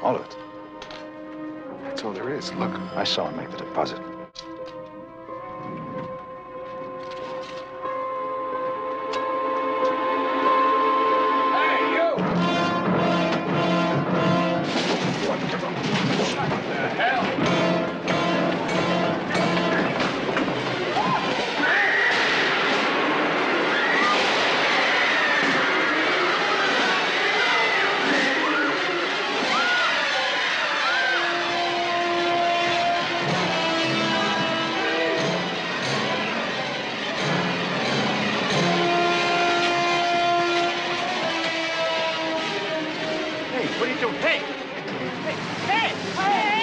All of it. That's all there is. Look. I saw him make the deposit. What are you doing? Hey! Hey! Hey!